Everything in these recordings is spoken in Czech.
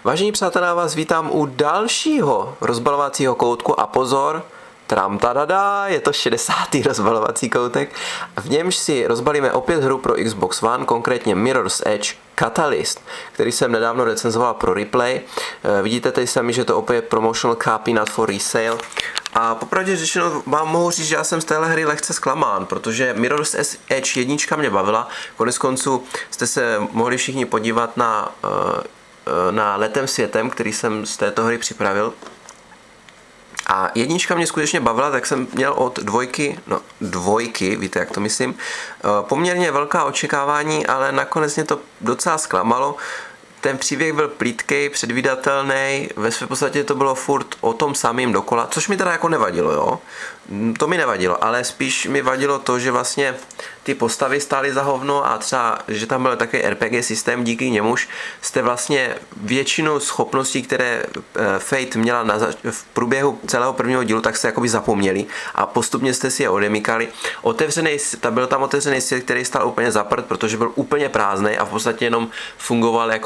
Vážení přátelé, já vás vítám u dalšího rozbalovacího koutku a pozor, tramtadada, je to 60. rozbalovací koutek. V němž si rozbalíme opět hru pro Xbox One, konkrétně Mirror's Edge Catalyst, který jsem nedávno recenzoval pro Replay. Vidíte tady sami, že to opět promotional copy not for resale. A popravdě řečeno vám mohu říct, že já jsem z téhle hry lehce zklamán, protože Mirror's Edge 1 mě bavila. Konec konců jste se mohli všichni podívat na Letem světem, který jsem z této hry připravil. A 1 mě skutečně bavila, tak jsem měl od dvojky, víte jak to myslím, poměrně velká očekávání, ale nakonec mě to docela zklamalo. Ten příběh byl plítkej, předvídatelný, ve své podstatě to bylo furt o tom samým dokola, což mi teda jako nevadilo, jo. To mi nevadilo, ale spíš mi vadilo to, že vlastně ty postavy stály za hovno a třeba, že tam byl takový RPG systém, díky němuž jste vlastně většinu schopností, které Fate měla v průběhu celého prvního dílu, tak jste jakoby zapomněli a postupně jste si je odemykali. Byl tam otevřený svět, který stál úplně zaprt, protože byl úplně prázdný a v podstatě jenom fungoval jako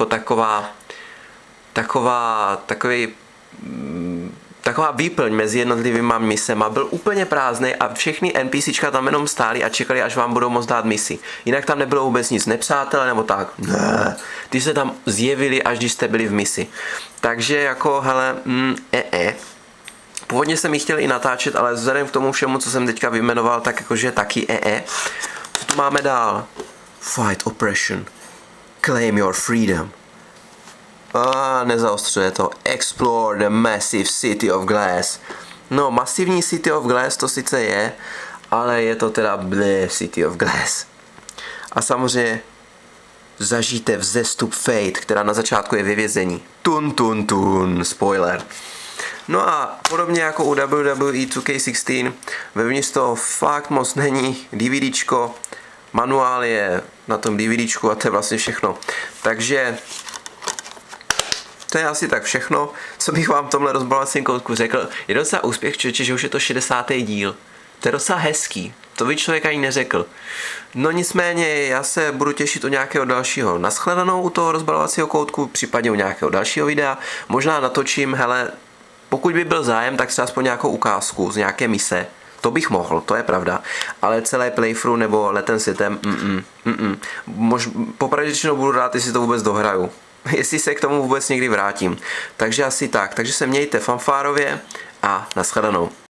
taková výplň mezi jednotlivýma misema, byl úplně prázdný a všechny NPCčka tam jenom stály a čekali, až vám budou moct dát misi. Jinak tam nebylo vůbec nic, nepřátelé nebo tak. Ne. Ty se tam zjevili, až když jste byli v misi. Takže jako, hele, Původně jsem ji chtěl i natáčet, ale vzhledem k tomu všemu, co jsem teďka vyjmenoval, tak jakože taky Co tu máme dál? Fight oppression. Claim your freedom. Nezaostřuje to. Explore the massive city of glass. No, masivní city of glass to sice je, ale je to teda city of glass. A samozřejmě zažijte vzestup Fate, která na začátku je ve vězení. Spoiler. No a podobně jako u WWE 2K16, vevnitř toho fakt moc není. DVDčko, manuál je na tom DVDčku a to je vlastně všechno. Takže to je asi tak všechno, co bych vám v tomhle rozbalovacím koutku řekl. Je docela úspěch, že už je to 60. díl. To je docela hezký. To by člověk ani neřekl. No nicméně, já se budu těšit u nějakého dalšího nashledanou u toho rozbalovacího koutku, případně u nějakého dalšího videa. Možná natočím, hele, pokud by byl zájem, tak třeba aspoň nějakou ukázku z nějaké mise. To bych mohl, to je pravda. Ale celé playthrough nebo Letem světem, popravdě řečeno budu rád, jestli to vůbec dohraju. Jestli se k tomu vůbec někdy vrátím. Takže asi tak. Takže se mějte fanfárově a nashledanou.